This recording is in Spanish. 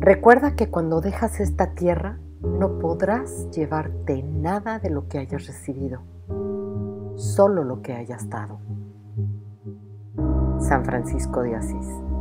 Recuerda que cuando dejas esta tierra no podrás llevarte nada de lo que hayas recibido, solo lo que hayas dado. San Francisco de Asís.